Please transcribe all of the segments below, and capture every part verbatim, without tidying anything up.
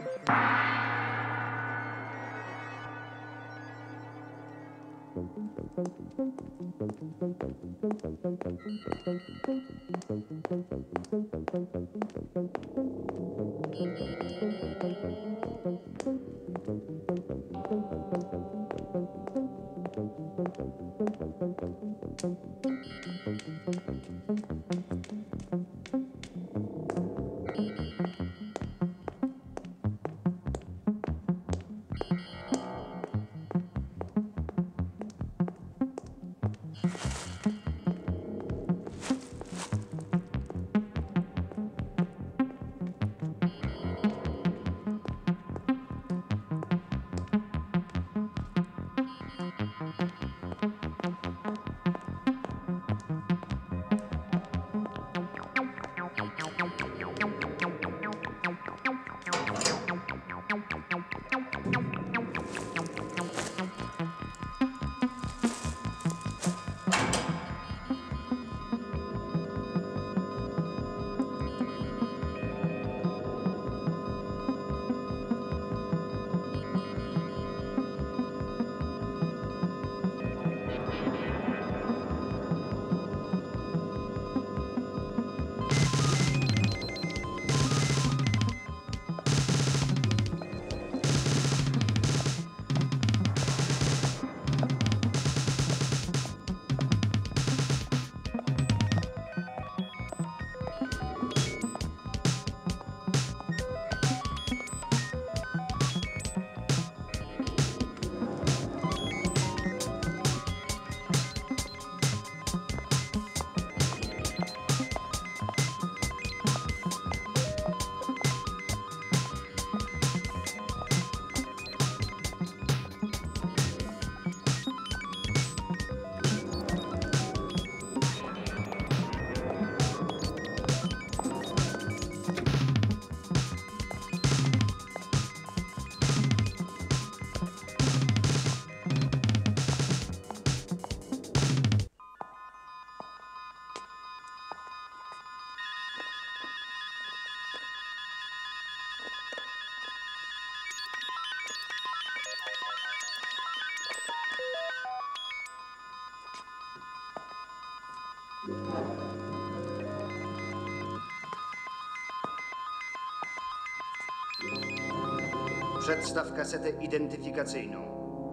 Przedstaw kasetę identyfikacyjną.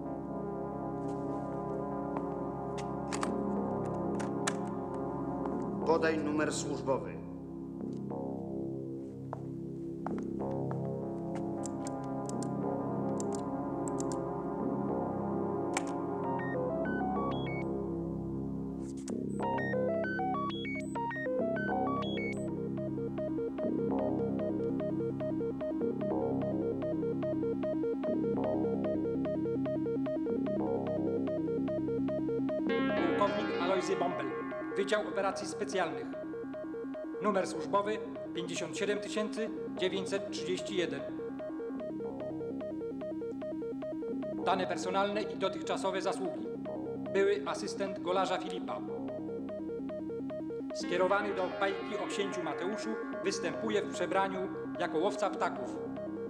Podaj numer służbowy. Pułkownik Alojzy Bąbel, Wydział Operacji Specjalnych. Numer służbowy pięćdziesiąt siedem tysięcy dziewięćset trzydzieści jeden. Dane personalne i dotychczasowe zasługi. Były asystent golarza Filipa. Skierowany do bajki o księciu Mateuszu, występuje w przebraniu jako łowca ptaków.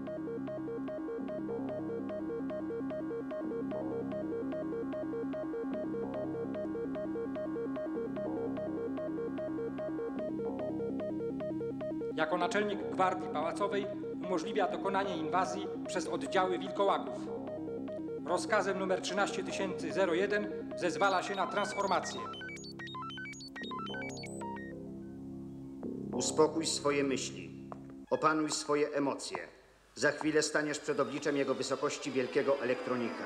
Jako naczelnik Gwardii Pałacowej umożliwia dokonanie inwazji przez oddziały wilkołaków. Rozkazem numer trzynaście tysięcy zero jeden zezwala się na transformację. Uspokój swoje myśli. Opanuj swoje emocje. Za chwilę staniesz przed obliczem jego wysokości wielkiego elektronika.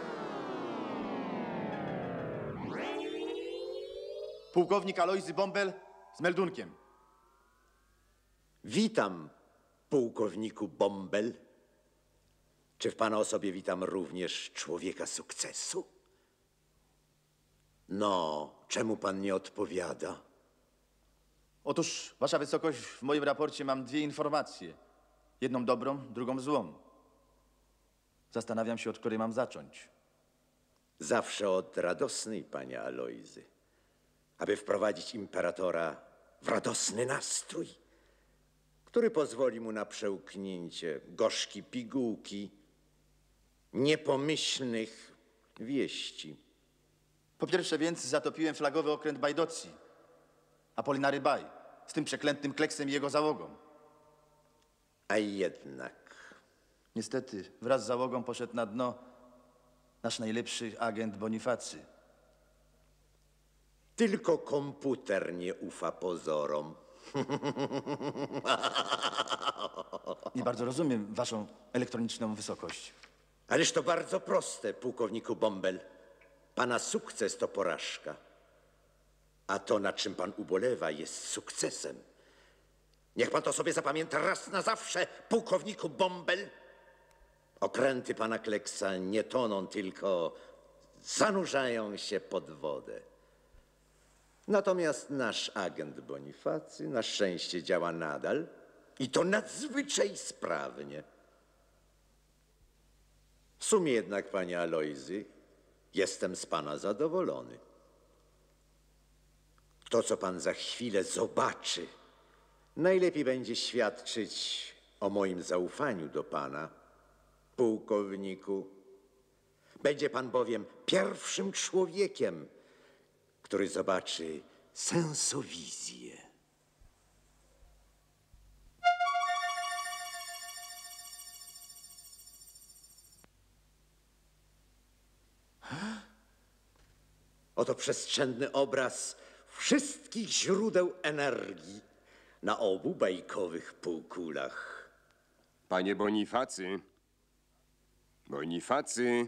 Pułkownik Alojzy Bąbel z meldunkiem. Witam, pułkowniku Bąbel. Czy w pana osobie witam również człowieka sukcesu? No, czemu pan nie odpowiada? Otóż, wasza wysokość, w moim raporcie mam dwie informacje. Jedną dobrą, drugą złą. Zastanawiam się, od której mam zacząć. Zawsze od radosnej, panie Alojzy. Aby wprowadzić imperatora w radosny nastrój, który pozwoli mu na przełknięcie gorzki pigułki niepomyślnych wieści. Po pierwsze więc zatopiłem flagowy okręt Bajdocji, Apolinary Baj, z tym przeklętym kleksem i jego załogą. A jednak Niestety, wraz z załogą poszedł na dno nasz najlepszy agent Bonifacy. tylko komputer nie ufa pozorom. Nie bardzo rozumiem waszą elektroniczną wysokość. Ależ to bardzo proste, pułkowniku Bąbel. Pana sukces to porażka. A to, na czym pan ubolewa, jest sukcesem. Niech pan to sobie zapamięta raz na zawsze, pułkowniku Bąbel. Okręty pana Kleksa nie toną, tylko zanurzają się pod wodę. Natomiast nasz agent Bonifacy na szczęście działa nadal i to nadzwyczaj sprawnie. W sumie jednak, panie Alojzy, jestem z pana zadowolony. To, co pan za chwilę zobaczy, najlepiej będzie świadczyć o moim zaufaniu do pana, pułkowniku. Będzie pan bowiem pierwszym człowiekiem, który zobaczy sensowizję. Oto przestrzenny obraz wszystkich źródeł energii na obu bajkowych półkulach. Panie Bonifacy, Bonifacy,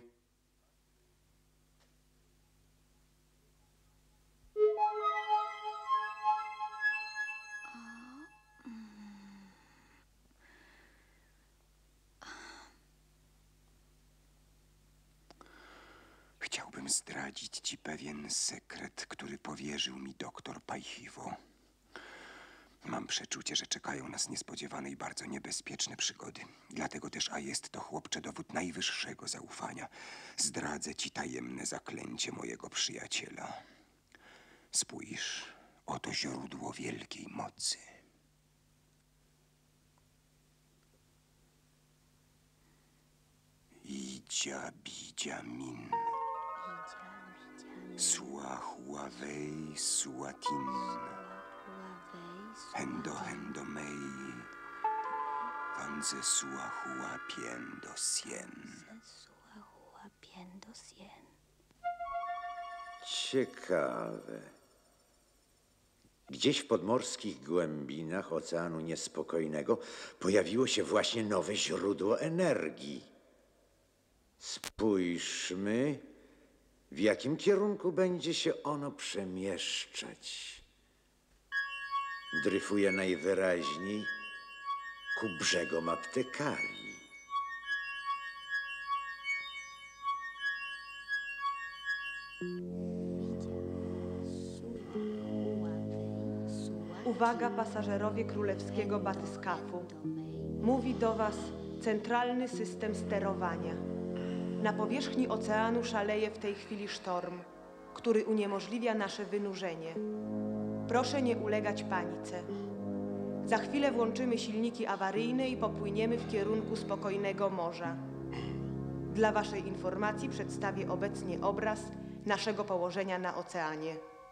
chciałbym zdradzić ci pewien sekret, który powierzył mi doktor Pajchiwo. Mam przeczucie, że czekają nas niespodziewane i bardzo niebezpieczne przygody. Dlatego też, a jest to, chłopcze, dowód najwyższego zaufania, zdradzę ci tajemne zaklęcie mojego przyjaciela. Spójrz, oto źródło wielkiej mocy. Idzia bidzia min. Sua huawei suatin. Hendo hendo mei. Vanze sua hua piendo sien. Ciekawe. Gdzieś w podmorskich głębinach Oceanu Niespokojnego pojawiło się właśnie nowe źródło energii. Spójrzmy, w jakim kierunku będzie się ono przemieszczać. Dryfuje najwyraźniej ku brzegom aptekarii. Uwaga, pasażerowie królewskiego batyskafu. Mówi do was centralny system sterowania. Na powierzchni oceanu szaleje w tej chwili sztorm, który uniemożliwia nasze wynurzenie. Proszę nie ulegać panice. Za chwilę włączymy silniki awaryjne i popłyniemy w kierunku spokojnego morza. Dla waszej informacji przedstawię obecnie obraz naszego położenia na oceanie.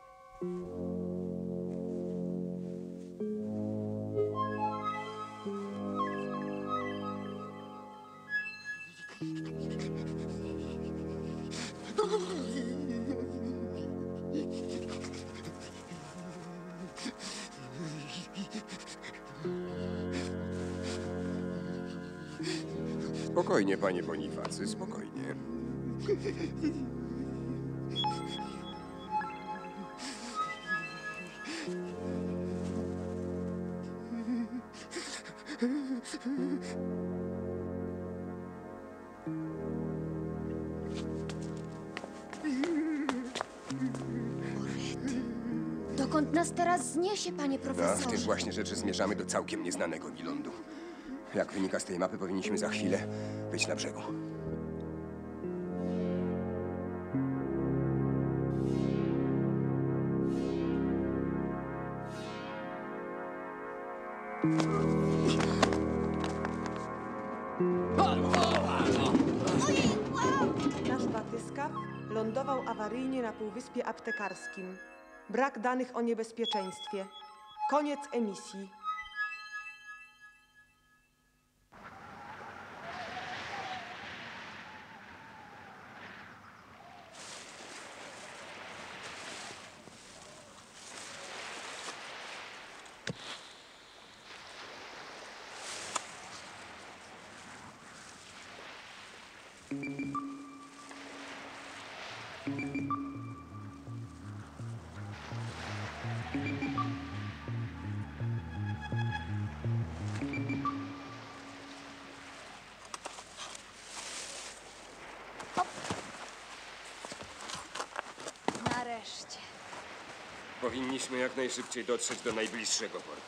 Spokojnie, panie Bonifacy, spokojnie. Dokąd nas teraz zniesie, panie No, w profesorze? tych właśnie rzeczy zmierzamy do całkiem nieznanego mi lądu. Jak wynika z tej mapy, powinniśmy za chwilę być na brzegu. lądował awaryjnie na Półwyspie Aptekarskim. Brak danych o niebezpieczeństwie. Koniec emisji. Nareszcie. Powinniśmy jak najszybciej dotrzeć do najbliższego portu.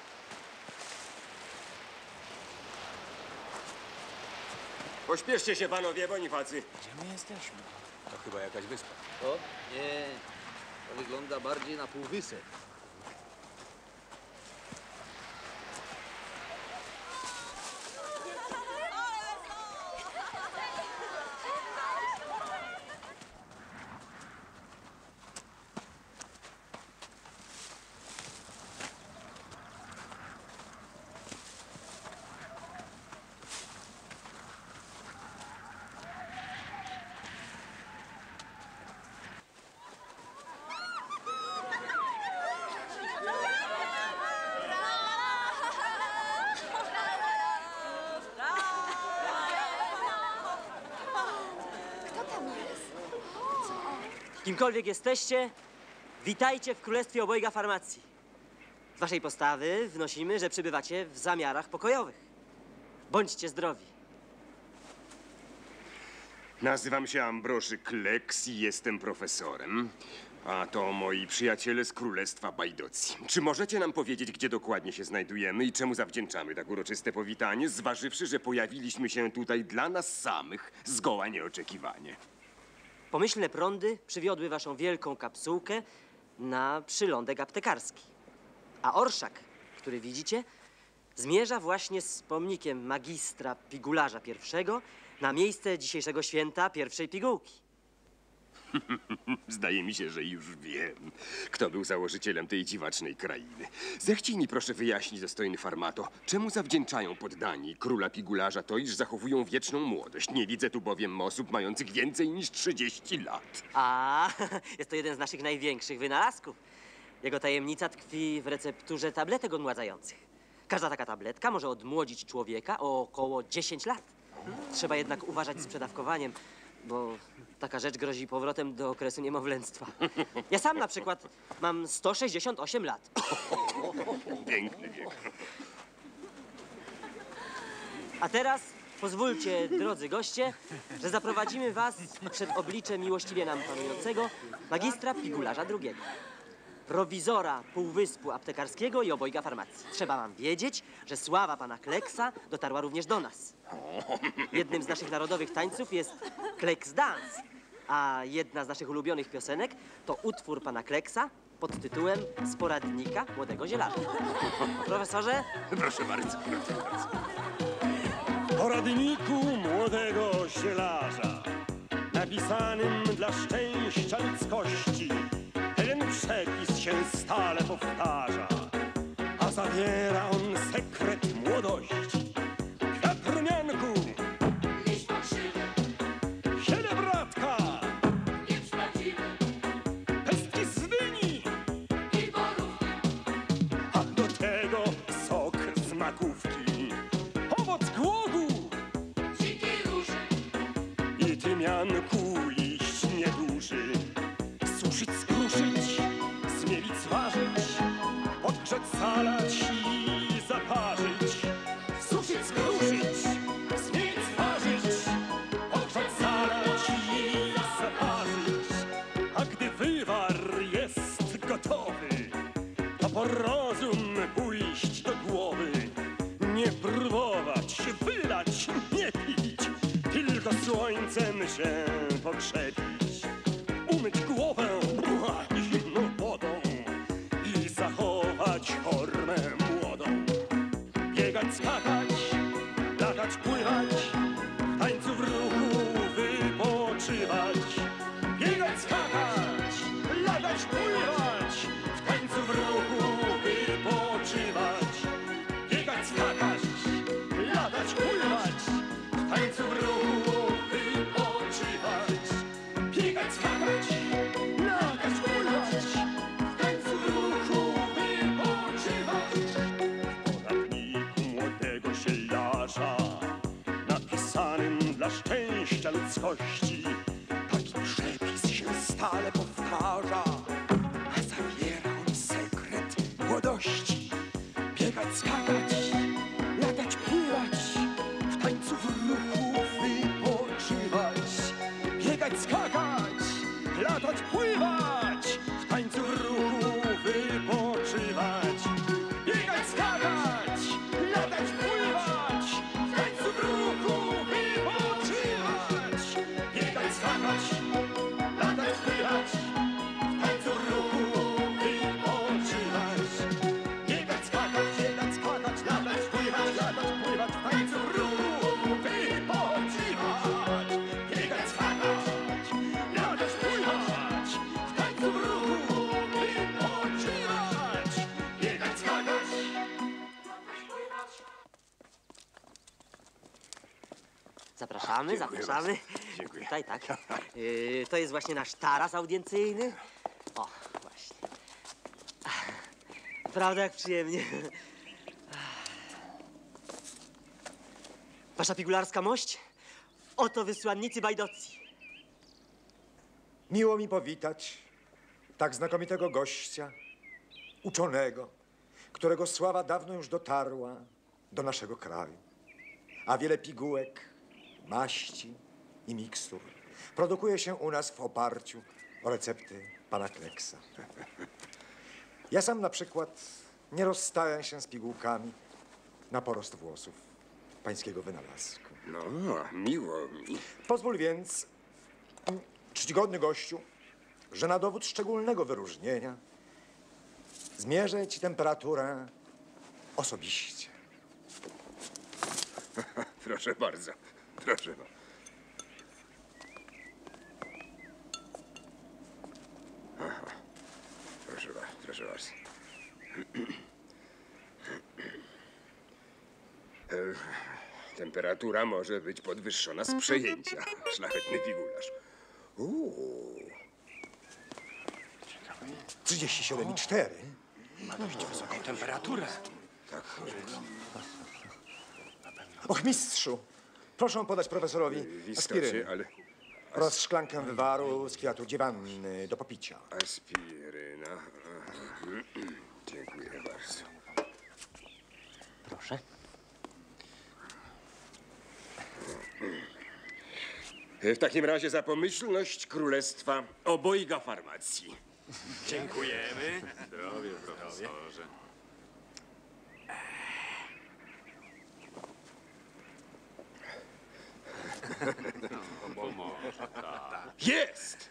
Pośpieszcie się, panowie Bonifacy. Gdzie my jesteśmy? To chyba jakaś wyspa. O, nie. To wygląda bardziej na półwysep. Kimkolwiek jesteście, witajcie w Królestwie Obojga Farmacji. Z waszej postawy wnosimy, że przybywacie w zamiarach pokojowych. Bądźcie zdrowi. Nazywam się Ambroży Kleks i jestem profesorem. A to moi przyjaciele z Królestwa Bajdocji. Czy możecie nam powiedzieć, gdzie dokładnie się znajdujemy i czemu zawdzięczamy tak uroczyste powitanie, zważywszy, że pojawiliśmy się tutaj dla nas samych, zgoła nieoczekiwanie? Pomyślne prądy przywiodły waszą wielką kapsułkę na przylądek aptekarski. A orszak, który widzicie, zmierza właśnie z pomnikiem magistra pigularza pierwszego na miejsce dzisiejszego święta pierwszej pigułki. Zdaje mi się, że już wiem, kto był założycielem tej dziwacznej krainy. Zechciej mi proszę wyjaśnić, dostojny farmato, czemu zawdzięczają poddani króla pigularza to, iż zachowują wieczną młodość. Nie widzę tu bowiem osób mających więcej niż trzydzieści lat. A, jest to jeden z naszych największych wynalazków. Jego tajemnica tkwi w recepturze tabletek odmładzających. Każda taka tabletka może odmłodzić człowieka o około dziesięć lat. Trzeba jednak uważać z przedawkowaniem, bo taka rzecz grozi powrotem do okresu niemowlęctwa. Ja sam na przykład mam sto sześćdziesiąt osiem lat. Piękny wiek. A teraz pozwólcie, drodzy goście, że zaprowadzimy was przed oblicze miłościwie nam panującego magistra pigularza drugiego. Prowizora Półwyspu Aptekarskiego i Obojga Farmacji. Trzeba wam wiedzieć, że sława pana Kleksa dotarła również do nas. Jednym z naszych narodowych tańców jest Kleks Dance, a jedna z naszych ulubionych piosenek to utwór pana Kleksa pod tytułem Z poradnika młodego zielarza. Profesorze? Proszę bardzo, proszę bardzo. W poradniku młodego zielarza, napisanym dla szczęścia ludzkości, ten przepis się stale powtarza, a zawiera on sekret młodości. Kwiat rumianku, liść fałszywy, sielebratka, pieprz prawdziwy pestki z dyni, i borówki, a do tego sok z makówki, owoc głogu dzikiej róży, i tymianku liść nieduży. Suszyć, skruszyć, zmielić, zważyć, podgrzać, zalać i zaparzyć. Suszyć, skruszyć, zmielić, zważyć, podgrzać, zalać i zaparzyć. A gdy wywar jest gotowy, to po rozum pójść do głowy. Nie próbować, wylać, nie pić, tylko słońcem się pokrzepić. Umyć głowę zimną wodą i zachować formę młodą. Biegać, skakać, latać, pływać, w tańcu w ruchu wypoczywać. tańcu w ruchu wypoczywać, biegać, skakać, latać, pływać, w tańcu w ruchu wypoczywać. W poradniku młodego siejarza, napisanym dla szczęścia ludzkości, taki przepis się stale powtarza, a zawiera on sekret młodości. Biegać, skakać, latać, pływać, w tańcu w ruchu wypoczywać. Biegać, skakać, latać, pływać, w tańcu w ruchu wypoczywać. Biegać, skakać, latać, pływać, w tańcu w ruchu wypoczywać. Biegać, skakać, latać, pływać, w tańcu w ruchu wypoczywać. Biegać, skakać, biegać, skakać, latać, pływać, latać, pływać, w tańcu w ruchu wypoczywać. Biegać, skakać, latać, pływać, w tańcu w ruchu wypoczywać. Biegać, skakać, latać, pływać. Zapraszamy, Dziękuję zapraszamy. bardzo. Dziękuję. Tutaj, tak. Yy, to jest właśnie nasz taras audiencjonny. O, właśnie. Prawda, jak przyjemnie. Wasza pigularska mość? Oto wysłannicy Bajdocji. Miło mi powitać tak znakomitego gościa, uczonego, którego sława dawno już dotarła do naszego kraju. A wiele pigułek, maści i mikstur produkuje się u nas w oparciu o recepty pana Kleksa. Ja sam na przykład nie rozstałem się z pigułkami na porost włosów pańskiego wynalazku. No, miło mi. Pozwól więc, mm, czcigodny gościu, że na dowód szczególnego wyróżnienia zmierzę ci temperaturę osobiście. Proszę bardzo, proszę bardzo. Aha. Proszę bardzo, proszę bardzo. E, Temperatura może być podwyższona z przejęcia, szlachetny pigularz. Uuu. trzydzieści siedem i cztery. Ma dość wysoką temperaturę. Tak. Och, mistrzu, proszę podać profesorowi Wiskoczy, aspirynę ale... oraz szklankę wywaru z kwiatu dziewanny do popicia. Aspiryna. Aha. Dziękuję bardzo. Proszę. W takim razie za pomyślność Królestwa Obojga Farmacji. Dziękujemy. Zdrowie, profesorze. Jest!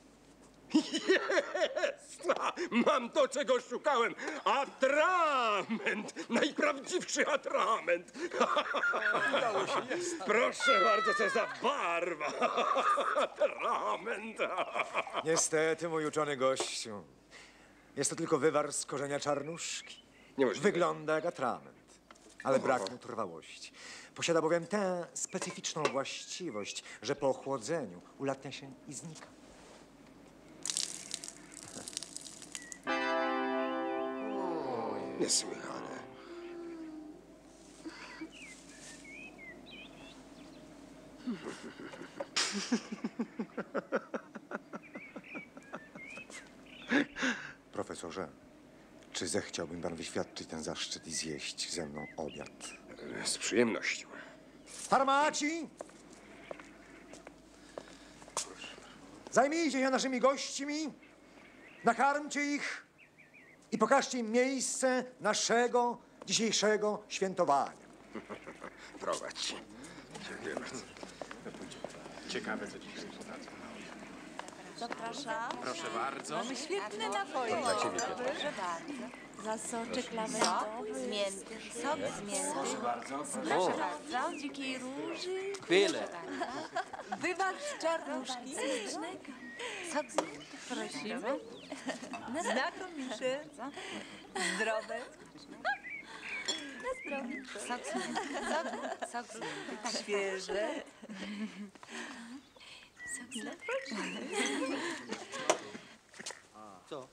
Jest! Mam to, czego szukałem. Atrament! Najprawdziwszy atrament! Udało się, jest. Proszę bardzo, co za barwa! Atrament! Niestety, mój uczony gościu, jest to tylko wywar z korzenia czarnuszki. Niemożliwe. Wygląda jak atrament, ale brak mu trwałości. Posiada bowiem tę specyficzną właściwość, że po ochłodzeniu ulatnia się i znika. Niesłychane. Profesorze, czy zechciałbym pan wyświadczyć ten zaszczyt i zjeść ze mną obiad? Z przyjemnością. Farmaci! Zajmijcie się naszymi gośćmi, nakarmcie ich i pokażcie im miejsce naszego dzisiejszego świętowania. Prowadź. Dziękuję bardzo. Ciekawe, co dzisiaj Zapraszam. Proszę bardzo. Mamy świetne napoje. Dla ciebie, Proszę bardzo. Zasoczek lawendowy, z mięty, sok z mięty. Proszę bardzo. Proszę bardzo. Dzikiej róży. Chwilę. Wywar z czarnuszki. Smacznego. Sok z mięty. Prosimy. Znakomicie. Zdrowe. Sok z mięty. Sok, sok z mięty. Świeże. Sok z mięty. Co?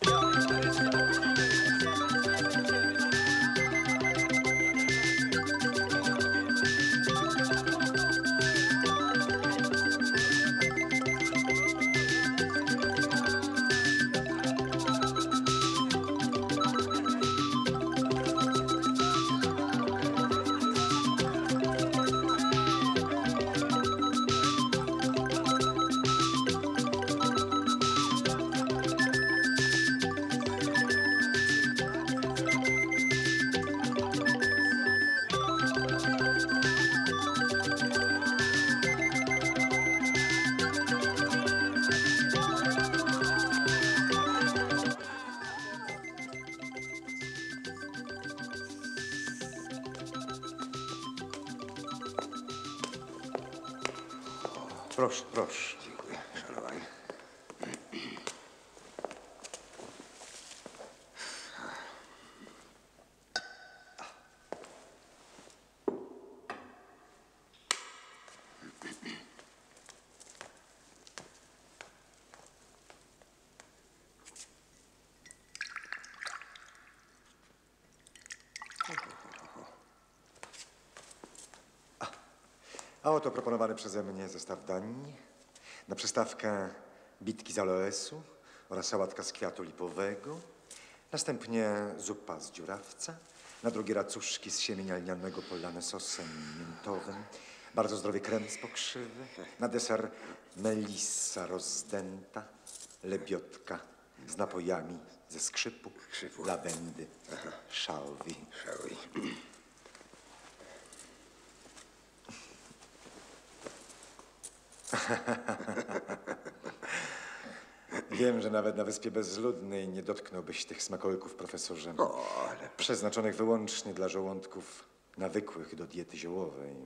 Proszę, proszę. Dziękuję, szanowani. A oto proponowany przeze mnie zestaw dań. Na przystawkę bitki z aloesu oraz sałatka z kwiatu lipowego. Następnie zupa z dziurawca. Na drugie racuszki z siemienia lnianego polane sosem miętowym. Bardzo zdrowy krem z pokrzywy. Na deser melissa rozdęta, lebiotka z napojami ze skrzypu, Skrzypu. lawendy, szalwi. Szałwi. Wiem, że nawet na Wyspie Bezludnej nie dotknąłbyś tych smakołyków, profesorze. O, ale... Przeznaczonych wyłącznie dla żołądków nawykłych do diety ziołowej.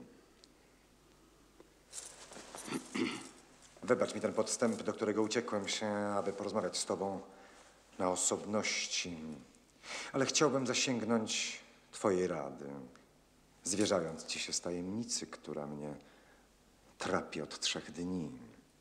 Wybacz mi ten podstęp, do którego uciekłem się, aby porozmawiać z tobą na osobności. Ale chciałbym zasięgnąć twojej rady, zwierzając ci się z tajemnicy, która mnie trapi od trzech dni.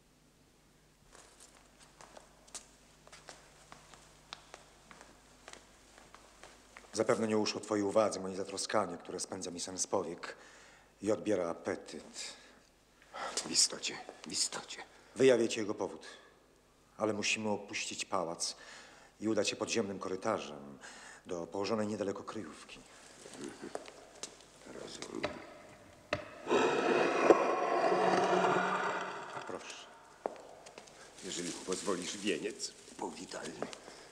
Zapewne nie uszło twojej uwadze moje zatroskanie, które spędza mi sen z powiek i odbiera apetyt. W istocie, w istocie. Wyjawię ci jego powód, ale musimy opuścić pałac i udać się podziemnym korytarzem do położonej niedaleko kryjówki. Rozumiem. Proszę. Jeżeli pozwolisz, wieniec. Powitalny.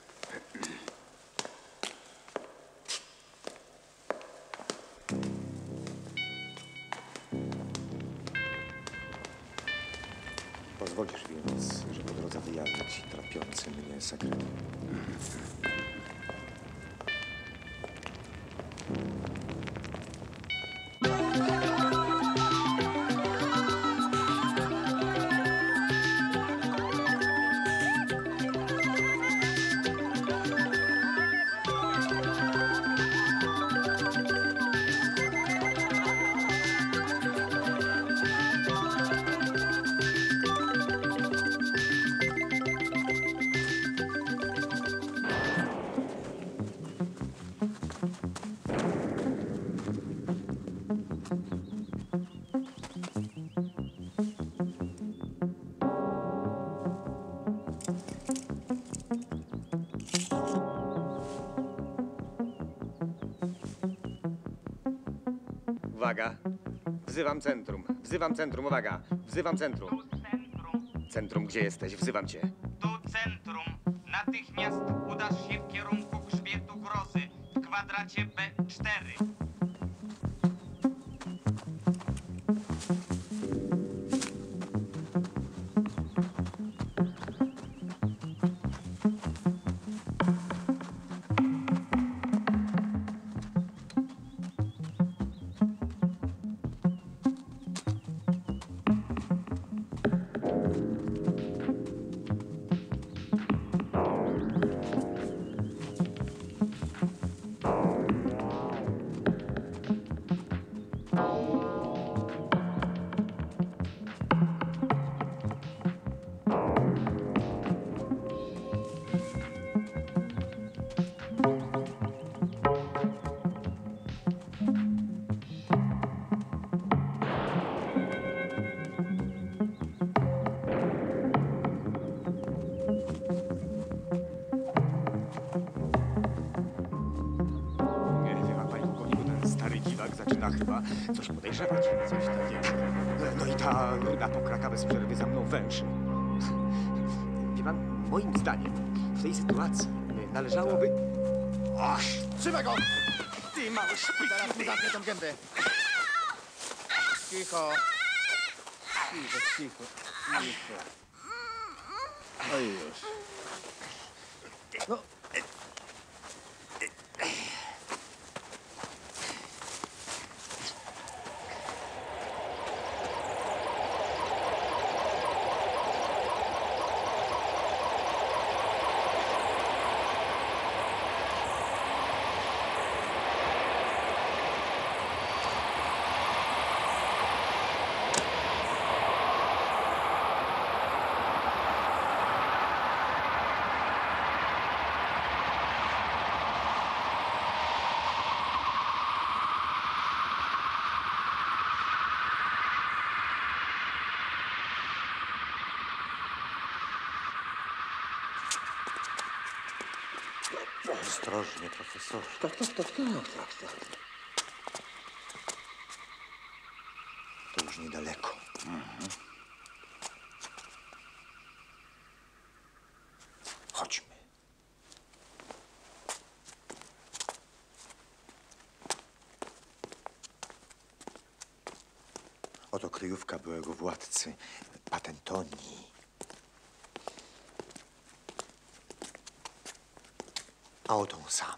Pozwolisz więc, że po drodze wyjawię ci trapiący mnie sekret. Uwaga. Wzywam centrum. Wzywam centrum. Uwaga. Wzywam centrum. Tu centrum. Centrum, gdzie jesteś? Wzywam cię. Tu centrum. Natychmiast udasz się w kierunku grzbietu grozy w kwadracie B cztery. Zaczyna chyba coś podejrzewać. Coś takiego. No i ta ruda pokraka bez przerwy za mną węszy. Wie pan, moim zdaniem w tej sytuacji należałoby... Och, trzymaj go! Ty mały Zaraz mu zamknę tą gębę. Cicho. Cicho, cicho, cicho. No i już. No. Ostrożnie, profesorze. Tak, tak, tak, tak, tak, tak. To już niedaleko. Mhm. Chodźmy. Oto kryjówka byłego władcy Patentonii. A oto on sam.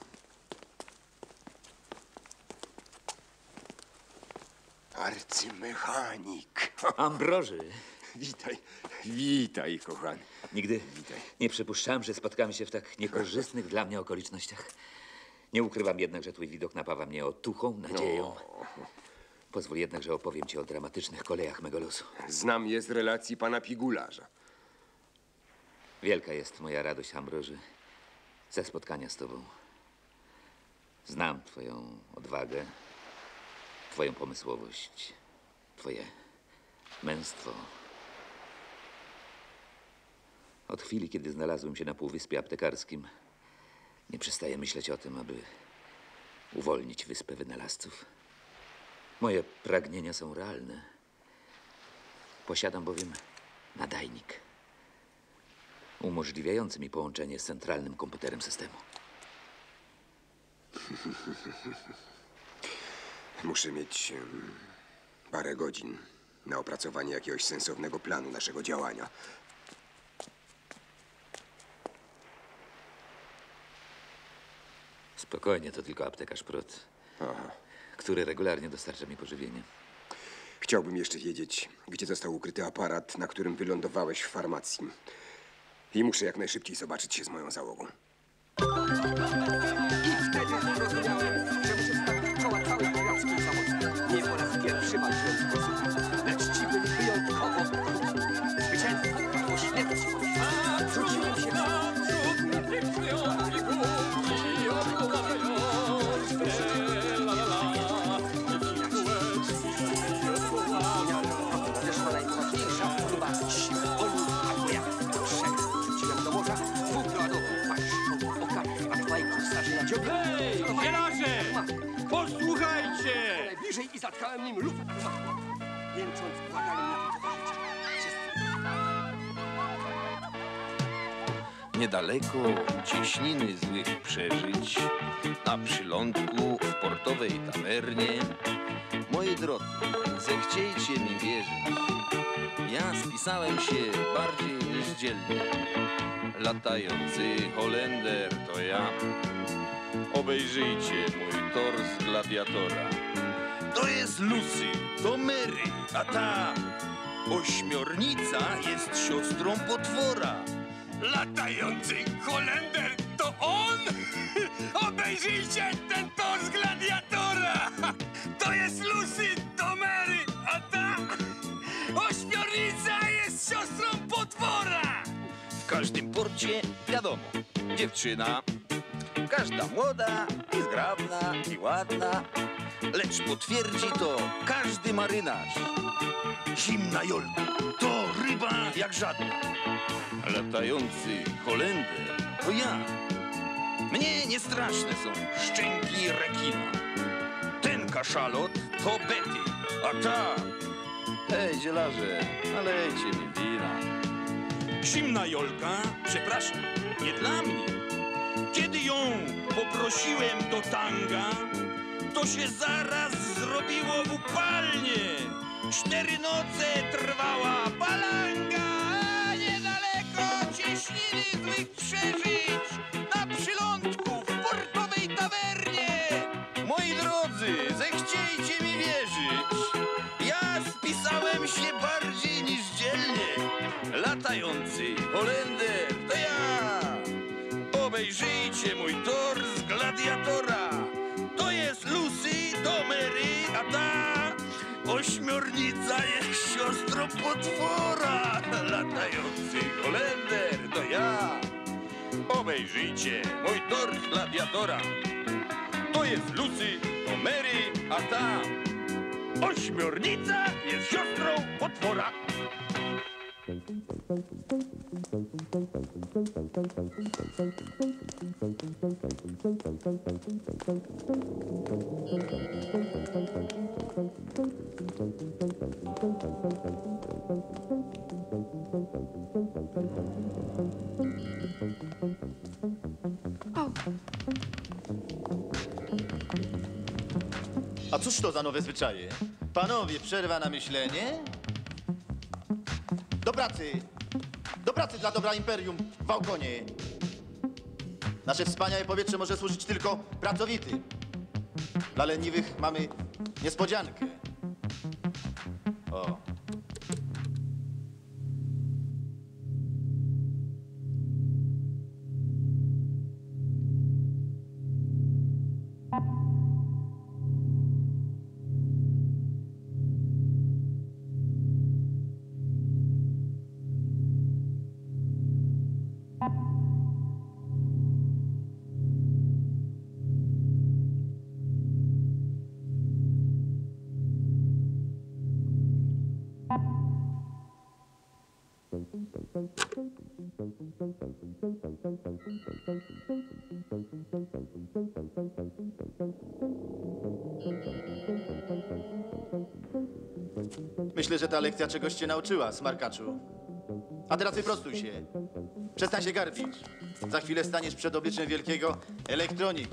Arcymechanik. Ambroży. Witaj, witaj, kochany. Nigdy nie przypuszczałem, że spotkamy się w tak niekorzystnych dla mnie okolicznościach. Nie ukrywam jednak, że twój widok napawa mnie otuchą, nadzieją. Pozwól jednak, że opowiem ci o dramatycznych kolejach mego losu. Znam je z relacji pana Pigularza. Wielka jest moja radość, Ambroży, ze spotkania z tobą. Znam twoją odwagę, twoją pomysłowość, twoje męstwo. Od chwili, kiedy znalazłem się na Półwyspie Aptekarskim, nie przestaję myśleć o tym, aby uwolnić wyspę wynalazców. Moje pragnienia są realne. Posiadam bowiem nadajnik umożliwiający mi połączenie z centralnym komputerem systemu. Muszę mieć em, parę godzin na opracowanie jakiegoś sensownego planu naszego działania. Spokojnie, to tylko aptekarz Prot, Aha. który regularnie dostarcza mi pożywienie. Chciałbym jeszcze wiedzieć, gdzie został ukryty aparat, na którym wylądowałeś w farmacji. I muszę jak najszybciej zobaczyć się z moją załogą. I wtedy zrozumiałem, że muszę stawić czoła całej pirackiej zamocy. Nie po raz pierwszy walczyłem z posypem, lecz ci byli wyjątkowo zwycięstwo albo śmierć. Rzuciłem się Nadeszła najpoważniejsza próba siły woli, albo jak trzech rzuciłem do morza, dwóch doładował patrzą oka, a dwaj kursarzy na dziobie. Hej, zielarze! Posłuchajcie! Najbliżej i zatkałem nim lufę prymatła. Jęcząc błagali mnie towarzycie. Niedaleko cieśniny złych przeżyć, na przylądku w portowej tawernie. Moi drodzy, zechciejcie mi wierzyć, ja spisałem się bardziej niż dzielnie. Latający Holender to ja. Obejrzyjcie mój tors gladiatora. To jest Lucy, to Mary, a ta ośmiornica jest siostrą potwora. Latający Holender to on? Obejrzyjcie ten tors gladiatora! To jest Lucy! Lucy to Mary, a ta ośmiornica jest siostrą potwora! W każdym porcie wiadomo, dziewczyna, każda młoda i zgrabna i ładna, lecz potwierdzi to każdy marynarz. Zimna Jolka to ryba jak żadna. Latający Holender to ja. Mnie nie straszne są szczęki rekina. Ten kaszalot to Betty, a ta... Hej, zielarze, nalejcie mi wina. Zimna Jolka, przepraszam, nie dla mnie. Kiedy ją poprosiłem do tanga, to się zaraz zrobiło w upalnie. Cztery noce trwała balanga, a niedaleko cieśniny złych przeżyć na przylądku w portowej tawernie. Moi drodzy, zechciejcie mi wierzyć, ja spisałem się bardziej niż dzielnie. Latający Holender to ja. Obejrzyjcie mój tor z gladiatora. To jest Lucy, to Mary, a ta ośmiornica jest siostrą potwora. Latający Holender to ja. Obejrzyjcie mój tor z gladiatora. To jest Lucy, to Mary, a ta ośmiornica jest siostrą potwora. A cóż to za nowe zwyczaje? Panowie, przerwa na myślenie? Do pracy! Do pracy dla dobra imperium w Wałkonie! Nasze wspaniałe powietrze może służyć tylko pracowitym. Dla leniwych mamy niespodziankę. O. Myślę, że ta lekcja czegoś cię nauczyła, smarkaczu. A teraz wyprostuj się. Przestań się garbić. Za chwilę staniesz przed obliczem wielkiego elektronika.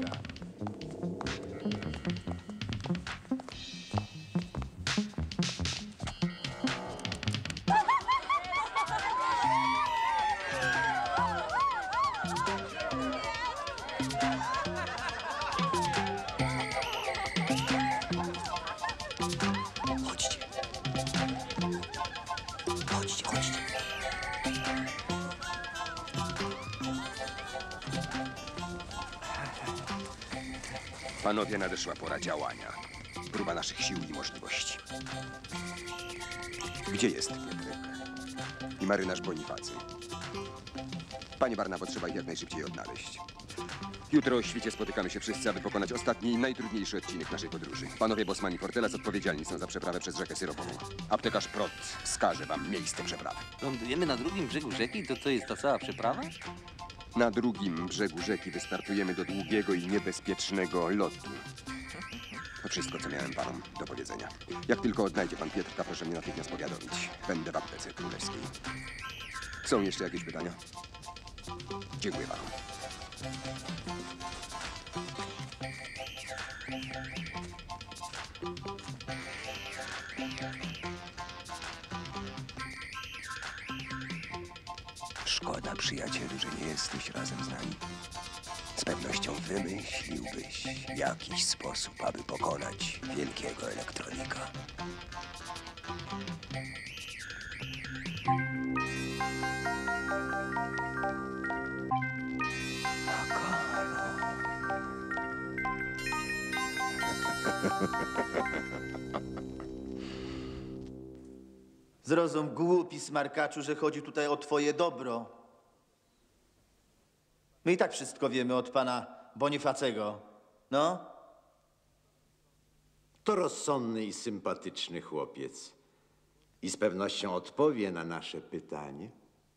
Chodźcie, chodźcie. Panowie, nadeszła pora działania. Próba naszych sił i możliwości. Gdzie jest Pietrek i marynarz Bonifacy? Panie Barnawo, trzeba ich jak najszybciej odnaleźć. Jutro o świcie spotykamy się wszyscy, aby pokonać ostatni i najtrudniejszy odcinek naszej podróży. Panowie Bosman i Fortelas odpowiedzialni są za przeprawę przez rzekę Syropową. Aptekarz Prot wskaże wam miejsce przeprawy. Lądujemy na drugim brzegu rzeki? To to jest ta cała przeprawa? Na drugim brzegu rzeki wystartujemy do długiego i niebezpiecznego lotu. To wszystko, co miałem panom do powiedzenia. Jak tylko odnajdzie pan Pietrka, proszę mnie natychmiast powiadomić. Będę w aptece królewskiej. Są jeszcze jakieś pytania? Dziękuję panu. Szkoda, przyjacielu, że nie jesteś razem z nami. Z pewnością wymyśliłbyś jakiś sposób, aby pokonać wielkiego elektronika. Zrozum, głupi smarkaczu, że chodzi tutaj o twoje dobro. My i tak wszystko wiemy od pana Bonifacego. No? To rozsądny i sympatyczny chłopiec. I z pewnością odpowie na nasze pytanie.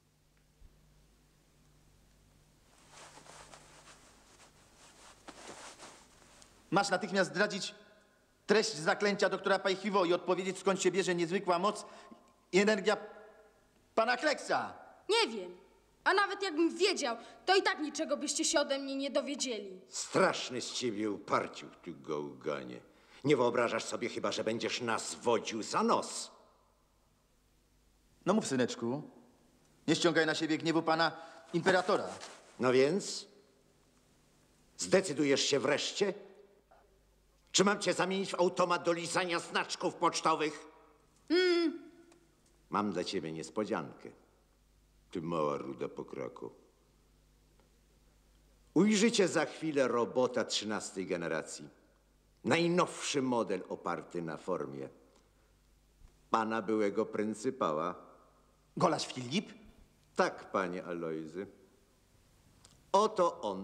Masz natychmiast zdradzić treść zaklęcia doktora Pajchiwo i odpowiedzieć, skąd się bierze niezwykła moc i energia pana Kleksa. Nie wiem. A nawet jakbym wiedział, to i tak niczego byście się ode mnie nie dowiedzieli. Straszny z ciebie uparciu, ty gałganie. Nie wyobrażasz sobie chyba, że będziesz nas wodził za nos. No mów, syneczku. Nie ściągaj na siebie gniewu pana imperatora. No więc? Zdecydujesz się wreszcie? Czy mam cię zamienić w automat do lizania znaczków pocztowych? Mm. Mam dla ciebie niespodziankę. Ty mała ruda pokrako. Ujrzycie za chwilę robota trzynastej generacji. Najnowszy model oparty na formie pana byłego pryncypała. Golasz Filip? Tak, panie Alojzy. Oto on.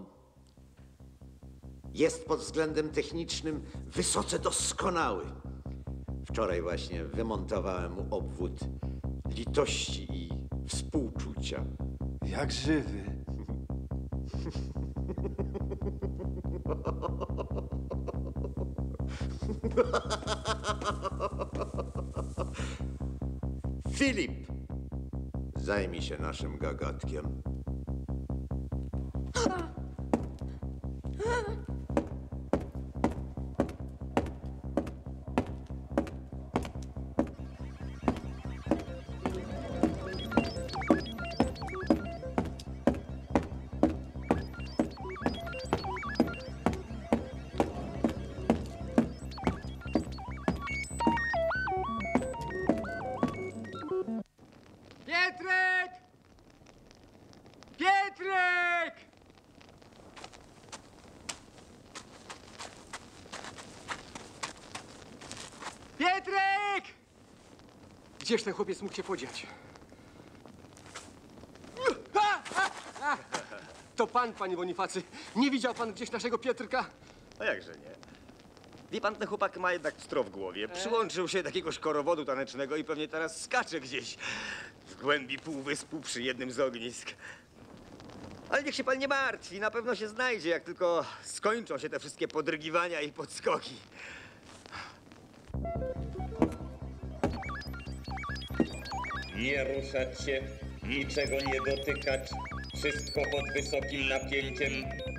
Jest pod względem technicznym wysoce doskonały. Wczoraj właśnie wymontowałem mu obwód litości i współczucia. Jak żywy. Filip, zajmij się naszym gagatkiem. Pietrek! Pietrek! Pietrek! Gdzież ten chłopiec mógł się podziać? A, a, a. To pan, panie Bonifacy. Nie widział pan gdzieś naszego Pietrka? No jakże nie. Wie pan, ten chłopak ma jednak pstro w głowie. Przyłączył się do jakiegoś korowodu tanecznego i pewnie teraz skacze gdzieś w głębi półwyspu przy jednym z ognisk. Ale niech się pan nie martwi, na pewno się znajdzie, jak tylko skończą się te wszystkie podrygiwania i podskoki. Nie ruszać się, niczego nie dotykać, wszystko pod wysokim napięciem.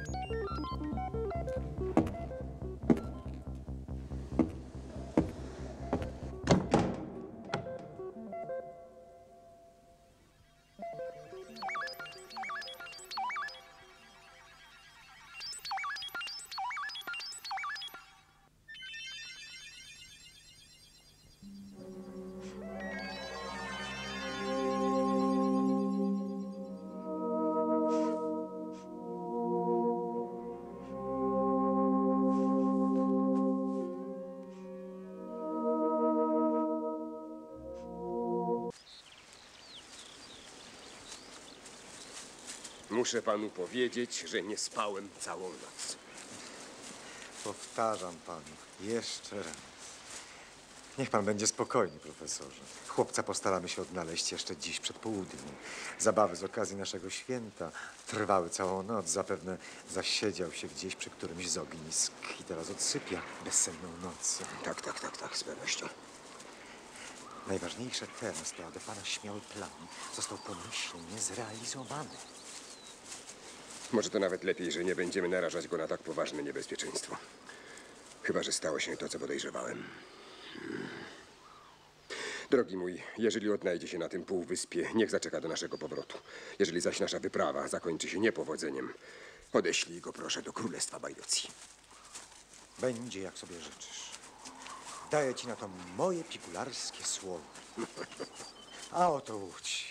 Muszę panu powiedzieć, że nie spałem całą noc. Powtarzam panu jeszcze raz. Niech pan będzie spokojny, profesorze. Chłopca postaramy się odnaleźć jeszcze dziś przed południem. Zabawy z okazji naszego święta trwały całą noc. Zapewne zasiedział się gdzieś przy którymś z ognisk i teraz odsypia bezsenną noc. Tak, tak, tak, tak, z pewnością. Najważniejsze teraz to, aby pana śmiały plan został pomyślnie zrealizowany. Może to nawet lepiej, że nie będziemy narażać go na tak poważne niebezpieczeństwo. Chyba że stało się to, co podejrzewałem. Hmm. Drogi mój, jeżeli odnajdzie się na tym półwyspie, niech zaczeka do naszego powrotu. Jeżeli zaś nasza wyprawa zakończy się niepowodzeniem, odeślij go proszę do Królestwa Bajdocji. Będzie, jak sobie życzysz. Daję ci na to moje pigularskie słowo. A oto łódź.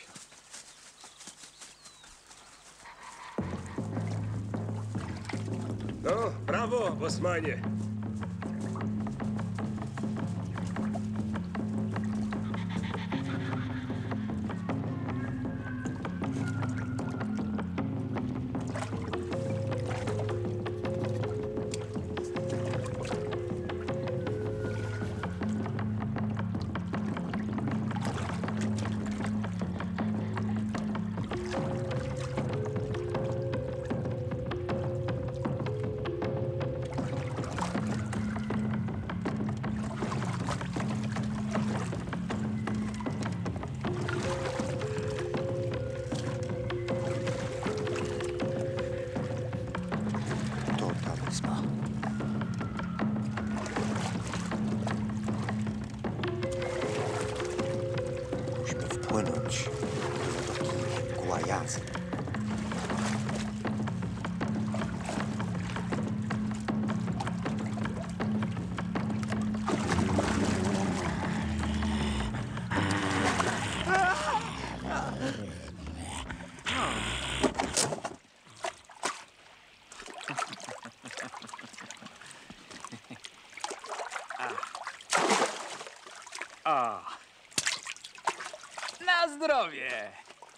No, brawo, Bosmanie. wpłynąć do zatoki Guayazy. O. Na zdrowie!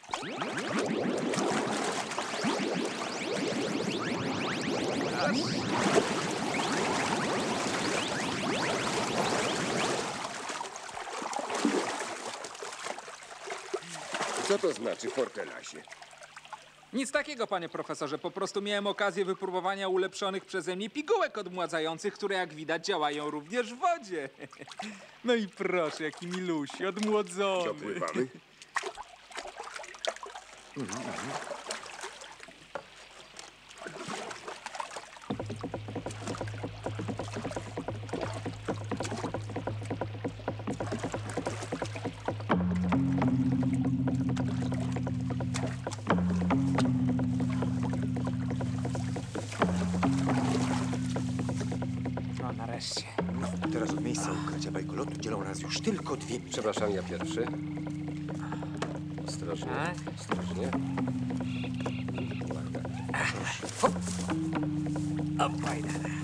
Co to znaczy fortelasie? Nic takiego, panie profesorze. Po prostu miałem okazję wypróbowania ulepszonych przeze mnie pigułek odmładzających, które jak widać działają również w wodzie. No i proszę, jaki milusi, odmłodzony. Dopływamy? No nareszcie. No, teraz od miejsca ukrycia bajkolotu dzielą nas już tylko dwie mile. Przepraszam, ja pierwszy. Ostrożnie, Tak? ostrożnie. Obaj.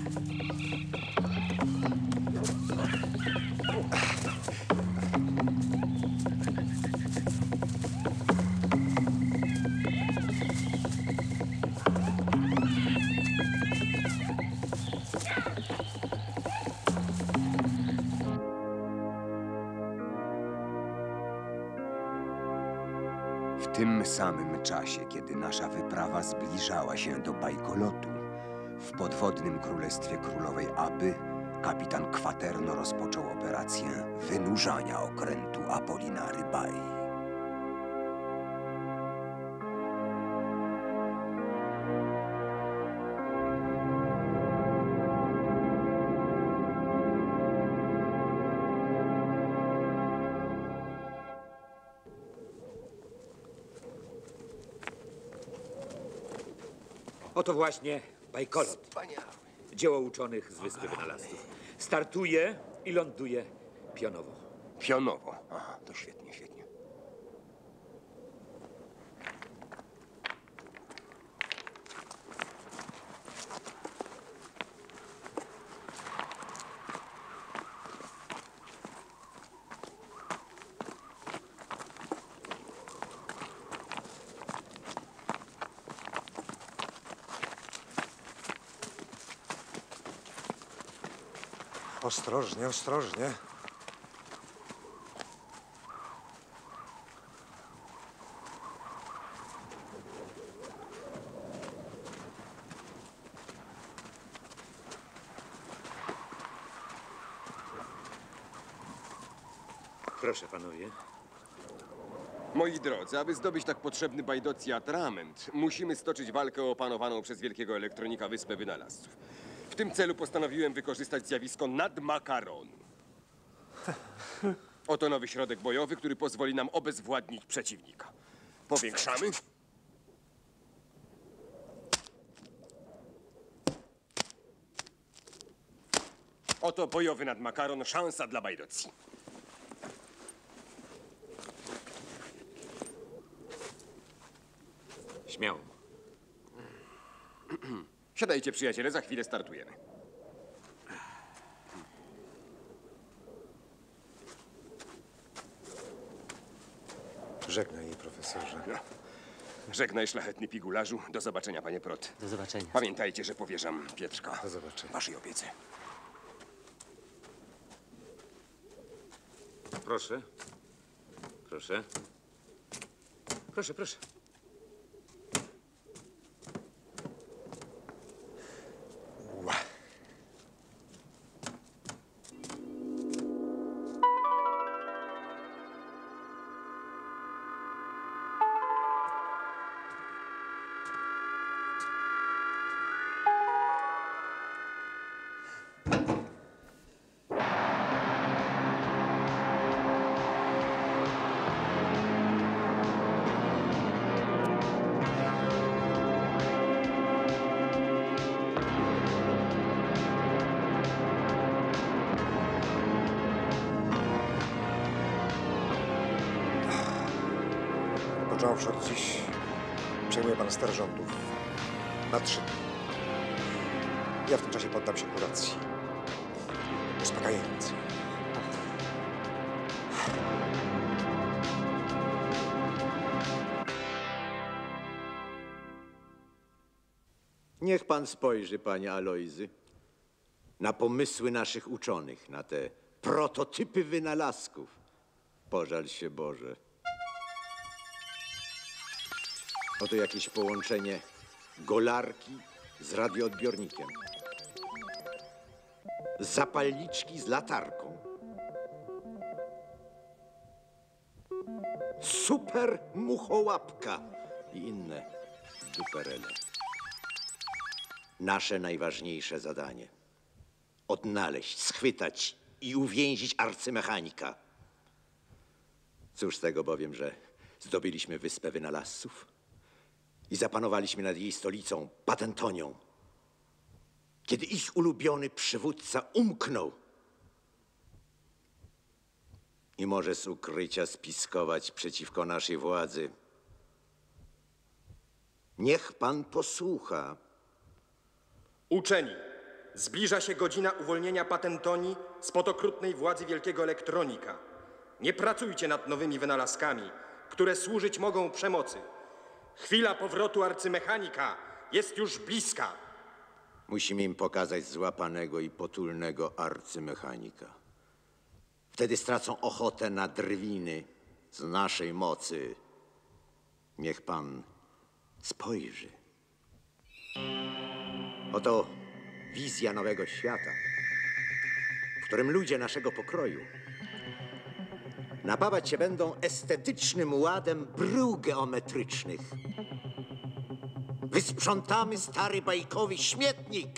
W tym samym czasie, kiedy nasza wyprawa zbliżała się do bajkolotu, w podwodnym królestwie królowej Aby kapitan Kwaterno rozpoczął operację wynurzania okrętu Apolinary Bay. Oto właśnie bajkolot. Wspaniały. Dzieło uczonych z Wyspy Wynalazców. Startuje i ląduje pionowo. Pionowo. Aha, to świetnie, świetnie. Ostrożnie, ostrożnie. Proszę, panowie. Moi drodzy, aby zdobyć tak potrzebny Bajdocji atrament, musimy stoczyć walkę opanowaną przez wielkiego elektronika Wyspę Wynalazców. W tym celu postanowiłem wykorzystać zjawisko nadmakaronu. Oto nowy środek bojowy, który pozwoli nam obezwładnić przeciwnika. Powiększamy. Oto bojowy nadmakaron, szansa dla Bajdocji. Śmiało. Siadajcie, przyjaciele, za chwilę startujemy. Żegnaj, profesorze. No. Żegnaj, szlachetny pigularzu. Do zobaczenia, panie Prot. Do zobaczenia. Pamiętajcie, że powierzam Pietrzka. Do zobaczenia. Waszej opiece. Proszę. Proszę. Proszę, proszę. Począwszy od dziś, przejmuje pan ster rządów na trzy dni. Ja w tym czasie poddam się kuracji uspokajającej. Niech pan spojrzy, panie Alojzy, na pomysły naszych uczonych, na te prototypy wynalazków. Pożal się Boże. Oto jakieś połączenie golarki z radioodbiornikiem. Zapalniczki z latarką. Super muchołapka i inne duperele. Nasze najważniejsze zadanie. Odnaleźć, schwytać i uwięzić arcymechanika. Cóż z tego bowiem, że zdobyliśmy wyspę wynalazców i zapanowaliśmy nad jej stolicą, Patentonią. Kiedy ich ulubiony przywódca umknął i może z ukrycia spiskować przeciwko naszej władzy. Niech pan posłucha. Uczeni, zbliża się godzina uwolnienia Patentonii spod okrutnej władzy wielkiego elektronika. Nie pracujcie nad nowymi wynalazkami, które służyć mogą przemocy. Chwila powrotu arcymechanika jest już bliska. Musimy im pokazać złapanego i potulnego arcymechanika. Wtedy stracą ochotę na drwiny z naszej mocy. Niech pan spojrzy. Oto wizja nowego świata, w którym ludzie naszego pokroju napawać się będą estetycznym ładem brył geometrycznych. Wysprzątamy stary bajkowy śmietnik.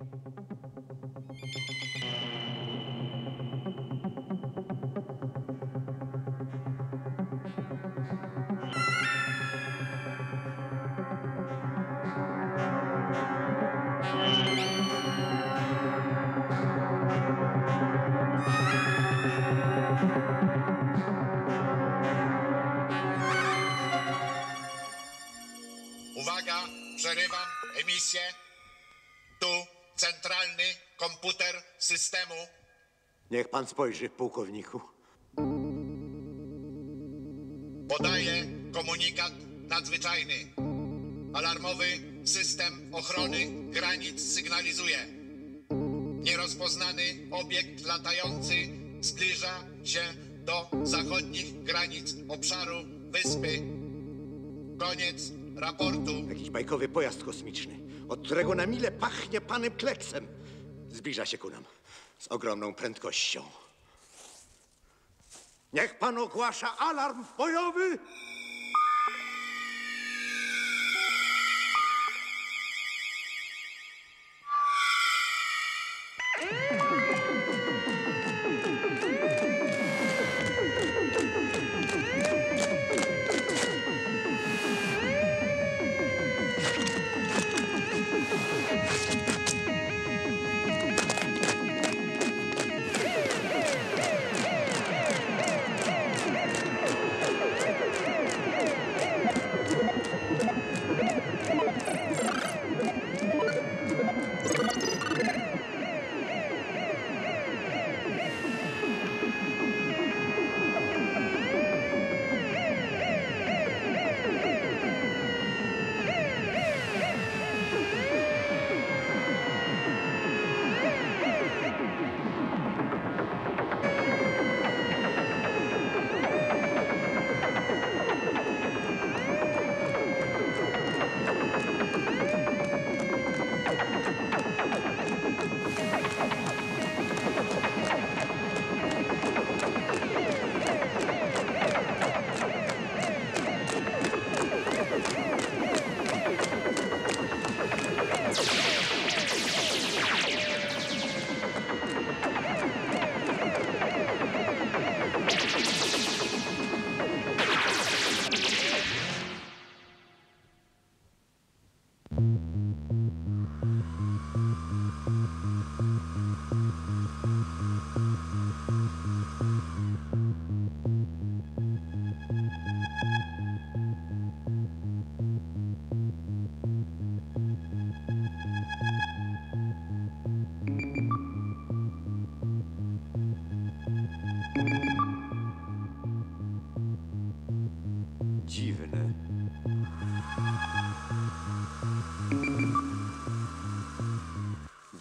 Uwaga, przerywam emisję. Tu centralny komputer systemu. Niech pan spojrzy, pułkowniku. Podaje komunikat nadzwyczajny. Alarmowy system ochrony granic sygnalizuje. Nierozpoznany obiekt latający zbliża się do zachodnich granic obszaru wyspy. Koniec raportu. Jakiś bajkowy pojazd kosmiczny, od którego na mile pachnie panem Kleksem. Zbliża się ku nam z ogromną prędkością. Niech pan ogłasza alarm bojowy!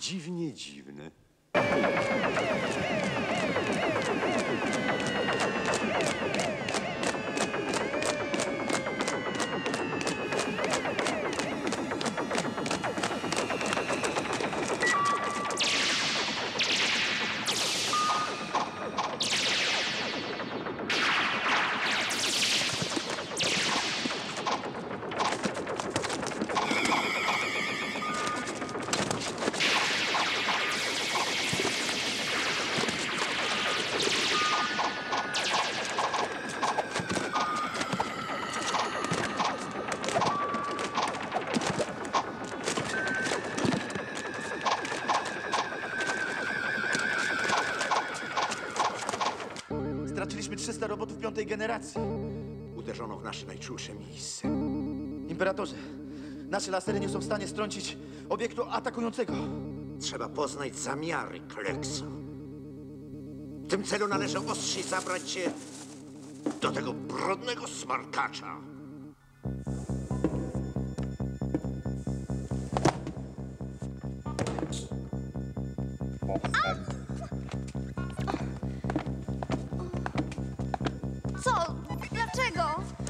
dziwnie dziwne. Straciliśmy trzysta robotów piątej generacji. Uderzono w nasze najczulsze miejsce. Imperatorze, nasze lasery nie są w stanie strącić obiektu atakującego. Trzeba poznać zamiary Kleksa. W tym celu należy ostrzyj zabrać się do tego brudnego smarkacza. Co? Dlaczego?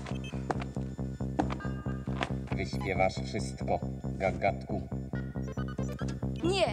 Wyśpiewasz wszystko, gagatku. Nie.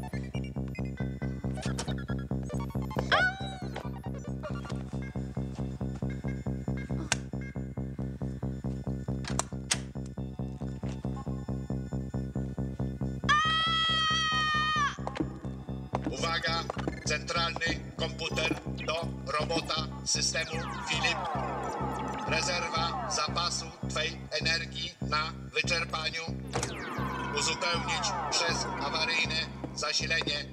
Uwaga! Centralny komputer do robota systemu Filip. Rezerwa zapasu twej energii na wyczerpaniu. Uzupełnić przez awaryjne zasilenie.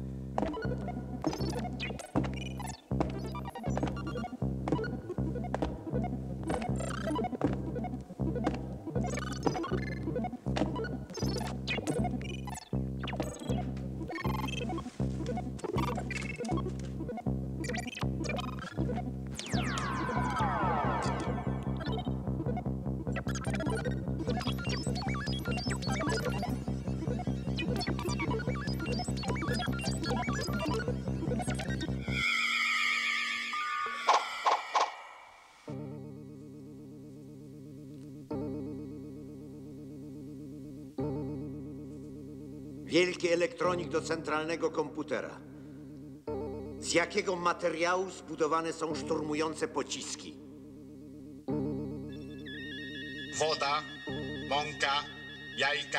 Wielki elektronik do centralnego komputera. Z jakiego materiału zbudowane są szturmujące pociski? Woda, mąka, jajka.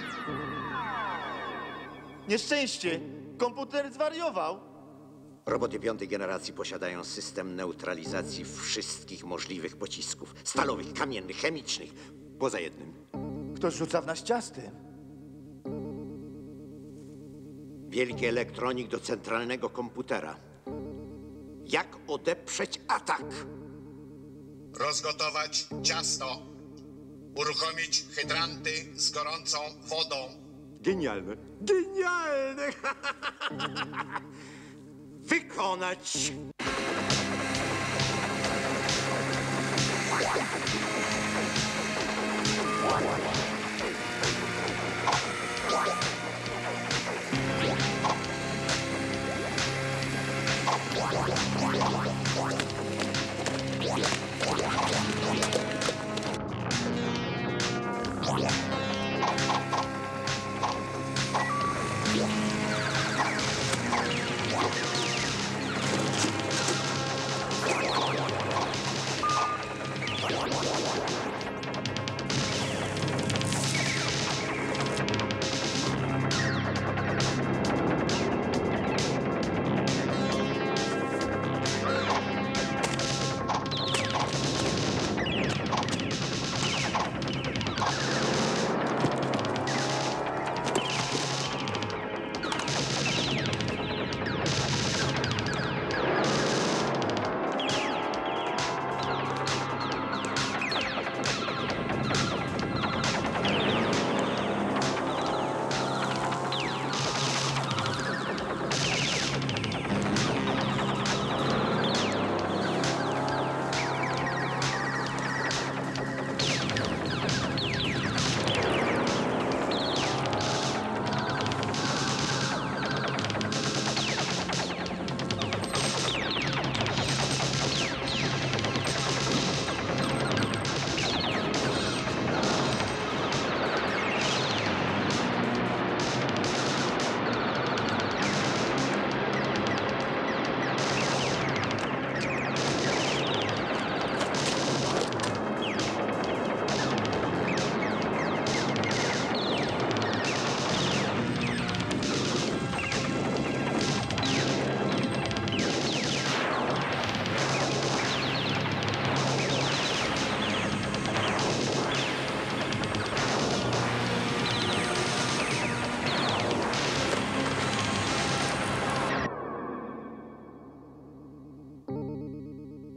Nieszczęście! Komputer zwariował! Roboty piątej generacji posiadają system neutralizacji wszystkich możliwych pocisków. Stalowych, kamiennych, chemicznych. Poza jednym. Ktoś rzuca w nas ciastem. Wielki elektronik do centralnego komputera. Jak odeprzeć atak? Rozgotować ciasto. Uruchomić hydranty z gorącą wodą. Genialne. Genialne! Wykonać!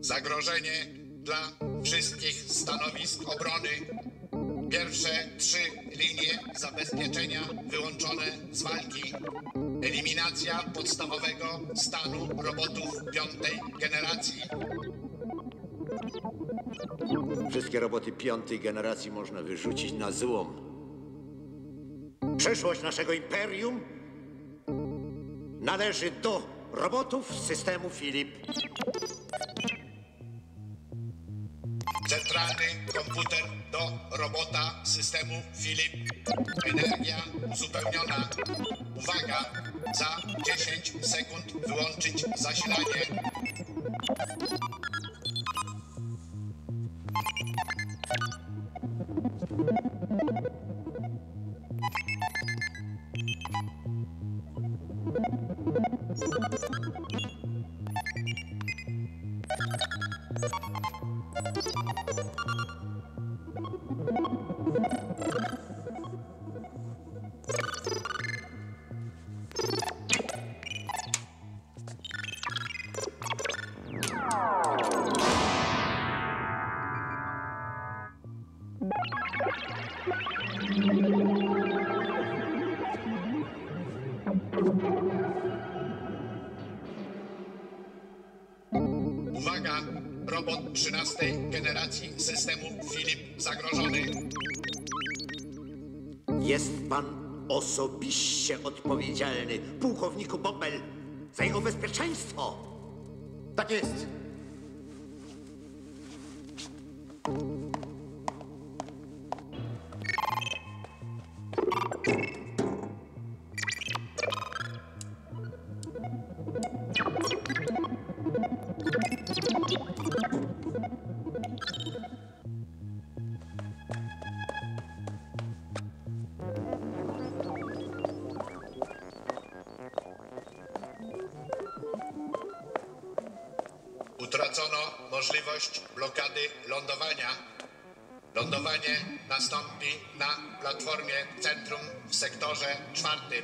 Zagrożenie dla wszystkich stanowisk obrony. Pierwsze trzy linie zabezpieczenia wyłączone z walki. Eliminacja podstawowego stanu robotów piątej generacji. Wszystkie roboty piątej generacji można wyrzucić na złom. Przyszłość naszego imperium należy do robotów systemu Filip. Centralny komputer do robota systemu Filip. Energia uzupełniona. Uwaga! Za dziesięć sekund wyłączyć zasilanie. Uwaga! Robot trzynastej generacji systemu Filip zagrożony. Jest pan osobiście odpowiedzialny, pułkowniku Bombel, za jego bezpieczeństwo. Tak jest. Utracono możliwość blokady lądowania. Lądowanie nastąpi na platformie centrum w sektorze czwartym.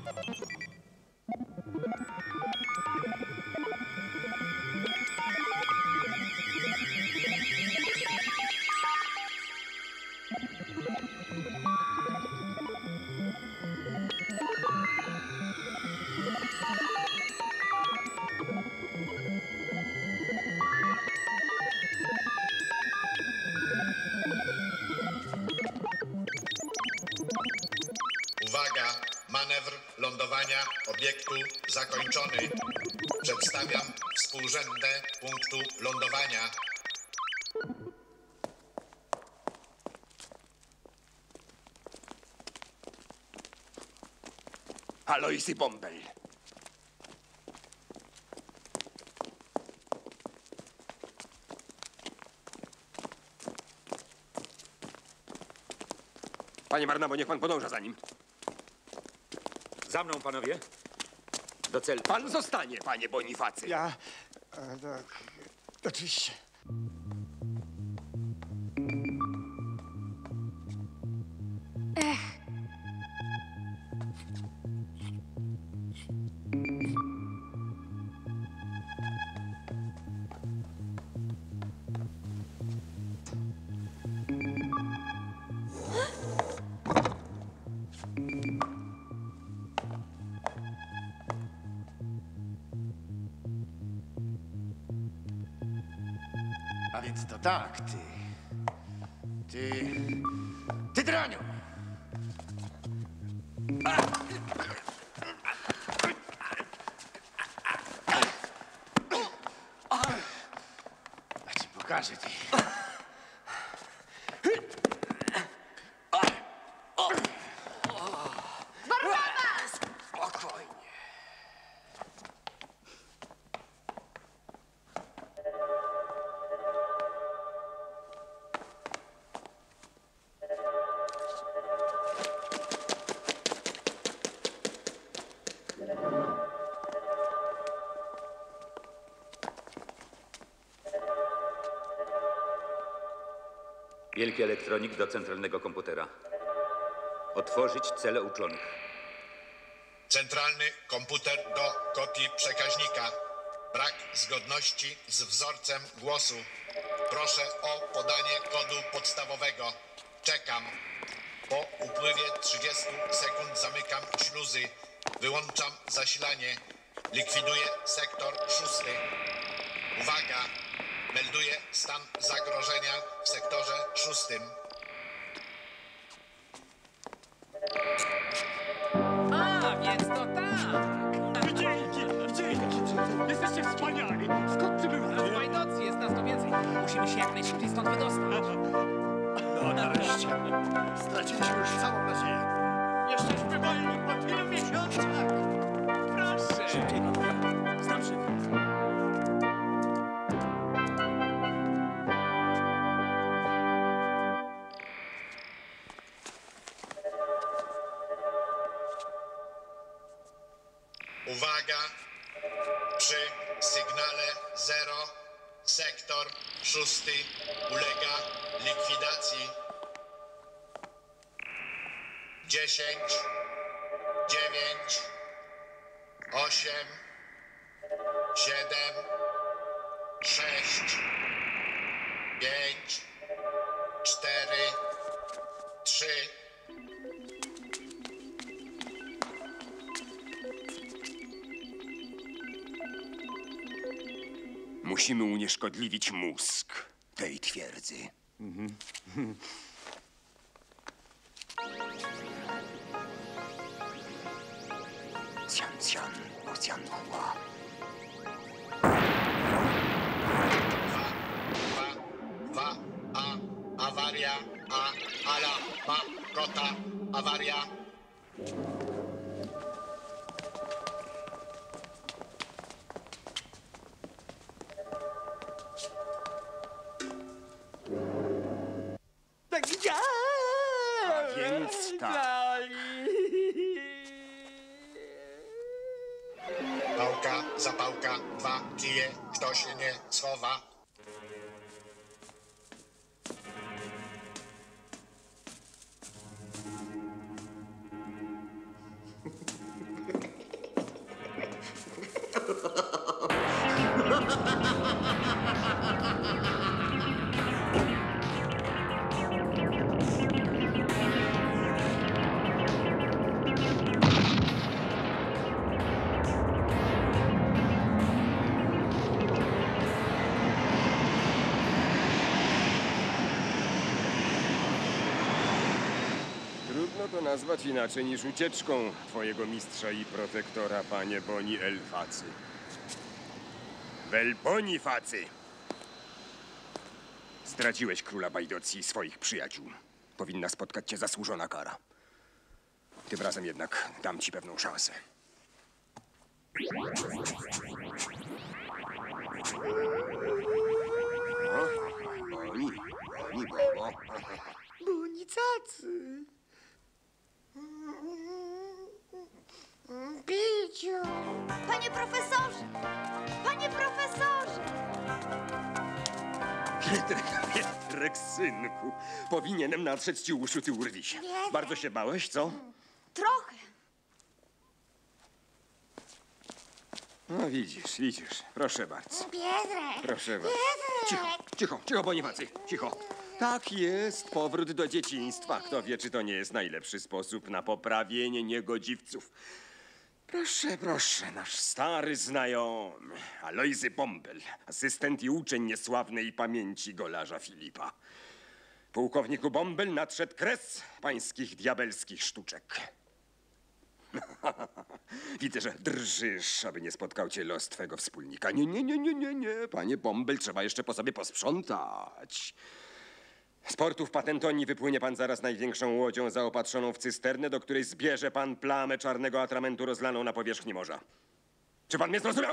Uwaga! Manewr lądowania obiektu zakończony. Przedstawiam współrzędne punktu lądowania. Aloisy Bombel. Panie Barnabo, niech pan podąża za nim. Za mną, panowie. Do celu. Pan zostanie, panie Bonifacy. Ja... E, tak, oczywiście. A więc to tak, ty... Ty... Ty draniu! Ja ci pokażę, ty... Spokojnie. Wielki elektronik do centralnego komputera. Otworzyć cele uczonych. Centralny komputer do kopii przekaźnika. Brak zgodności z wzorcem głosu. Proszę o podanie kodu podstawowego. Czekam. Po upływie trzydziestu sekund zamykam śluzy. Wyłączam zasilanie. Likwiduję sektor szósty. Uwaga! Melduję stan zagrożenia w sektorze szóstym. A, więc to tak! Dzięki, dzięki! Jesteście wspaniali! Skąd ty bywacie? W Bajdocji jest nas tu więcej. Musimy się jak najszybciej stąd wydostać. No nareszcie. Straciliśmy już całą nadzieję. Jesteśmy wolni po tylu miesiącach. Proszę! Szybciej, panowie. Znam się. Uwaga! Przy sygnale zero sektor szósty ulega likwidacji. Dziesięć, dziewięć, osiem, siedem, sześć, pięć, cztery, trzy. Musimy unieszkodliwić mózg tej twierdzy. Cian, cian, ocian, hua. Wa, a, awaria, a, ala, ma, kota, awaria. Tak ja! A więc tak. Pałka, zapałka, dwa kije, kto się nie schowa. Trudno to nazwać inaczej niż ucieczką twojego mistrza i protektora, panie Boni Elfacy. Wel Bonifacy! Zdradziłeś króla Bajdocji i swoich przyjaciół. Powinna spotkać cię zasłużona kara. Tym razem jednak dam ci pewną szansę. Boni, Boni, Bobo. Bonicacy. Piciu. Panie profesorze! Panie profesorze! Pietrek, Pietrek, synku. Powinienem natrzeć ci uszu, ty urwisie. Nie. Bardzo się bałeś, co? Trochę. No widzisz, widzisz. Proszę bardzo. Pietrek! Proszę bardzo. Cicho, cicho, cicho, Bonifacy, cicho. Tak jest, powrót do dzieciństwa. Kto wie, czy to nie jest najlepszy sposób na poprawienie niegodziwców. Proszę, proszę, nasz stary znajomy, Alojzy Bombel, asystent i uczeń niesławnej pamięci golarza Filipa. Pułkowniku Bombel, nadszedł kres pańskich diabelskich sztuczek. Widzę, że drżysz, aby nie spotkał cię los twego wspólnika. Nie, nie, nie, nie, nie, nie, panie Bombel, trzeba jeszcze po sobie posprzątać. Z portów Patentonii wypłynie pan zaraz największą łodzią zaopatrzoną w cysternę, do której zbierze pan plamę czarnego atramentu rozlaną na powierzchni morza. Czy pan mnie zrozumiał?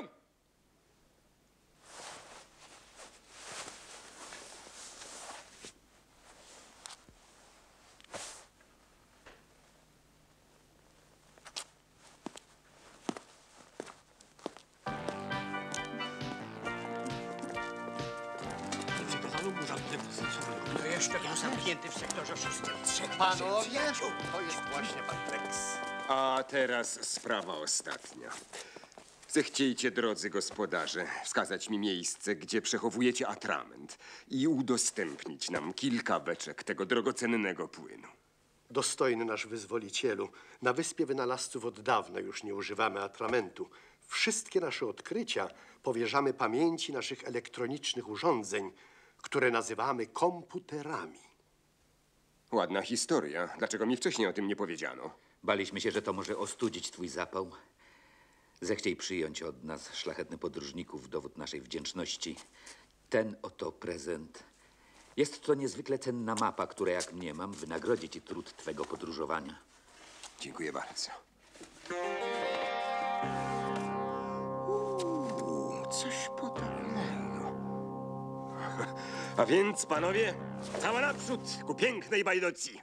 No jeszcze był zamknięty w sektorze szóstym. Trzech Panowie, to jest właśnie pan Rex. A teraz sprawa ostatnia. Zechciejcie, drodzy gospodarze, wskazać mi miejsce, gdzie przechowujecie atrament i udostępnić nam kilka beczek tego drogocennego płynu. Dostojny nasz wyzwolicielu, na Wyspie Wynalazców od dawna już nie używamy atramentu. Wszystkie nasze odkrycia powierzamy pamięci naszych elektronicznych urządzeń, które nazywamy komputerami. Ładna historia. Dlaczego mi wcześniej o tym nie powiedziano? Baliśmy się, że to może ostudzić twój zapał. Zechciej przyjąć od nas, szlachetny podróżniku, w dowód naszej wdzięczności ten oto prezent. Jest to niezwykle cenna mapa, która, jak mniemam, wynagrodzi ci trud twego podróżowania. Dziękuję bardzo. Uuu, coś podobnego. A więc, panowie, cała naprzód ku pięknej Bajdocji.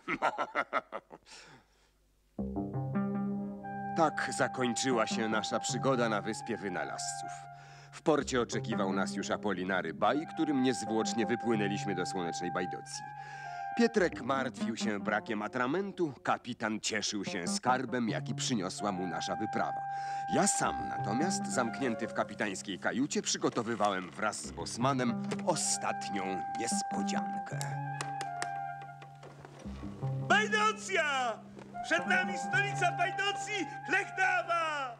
Tak zakończyła się nasza przygoda na Wyspie Wynalazców. W porcie oczekiwał nas już Apolinary Baj, którym niezwłocznie wypłynęliśmy do słonecznej Bajdocji. Pietrek martwił się brakiem atramentu, kapitan cieszył się skarbem, jaki przyniosła mu nasza wyprawa. Ja sam natomiast, zamknięty w kapitańskiej kajucie, przygotowywałem wraz z bosmanem ostatnią niespodziankę. Bajdocja! Przed nami stolica Bajdocji, Chlechtawa!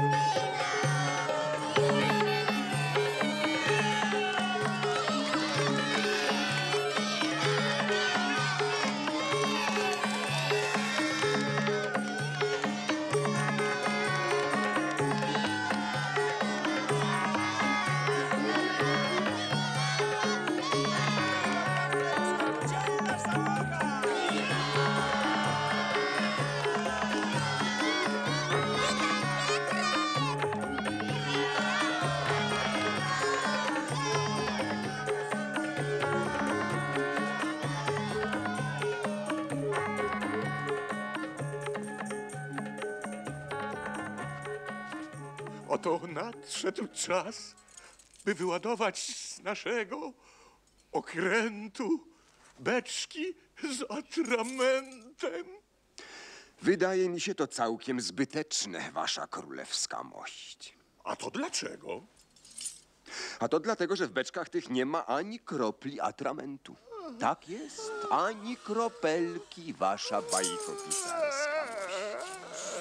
Oto nadszedł czas, by wyładować z naszego okrętu beczki z atramentem. Wydaje mi się to całkiem zbyteczne, wasza królewska mość. A to dlaczego? A to dlatego, że w beczkach tych nie ma ani kropli atramentu. Tak jest, ani kropelki, wasza bajkopisarska mość.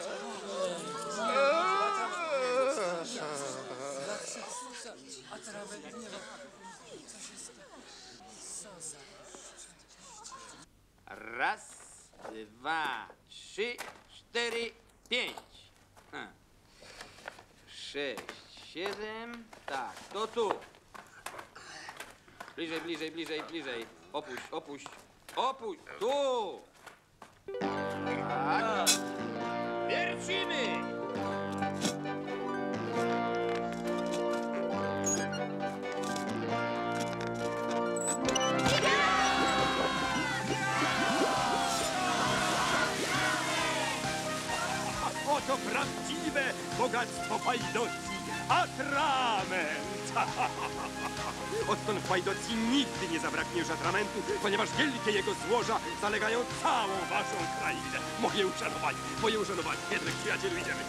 Raz, dwa, trzy, cztery, pięć. Ha. Sześć, siedem. Tak, to tu. Bliżej, bliżej, bliżej, bliżej. Opuść, opuść, opuść. Tu. Tak. Wiercimy. Oto prawdziwe bogactwo Bajdocji. Atrament! Odtąd w Bajdocji nigdy nie zabraknie już atramentu, ponieważ wielkie jego złoża zalegają całą waszą krainę. Moje uszanowanie, moje uszanowanie. Pietrek, przyjacielu, idziemy.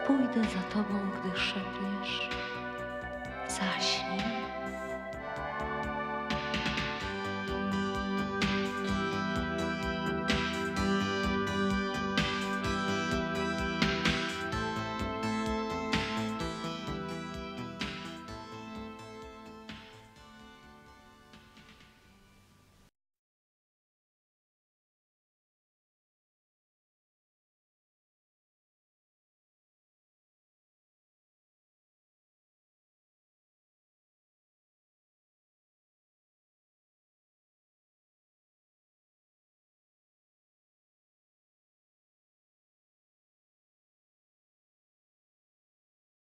Pójdę za tobą, gdy szepniesz. Zaśnij.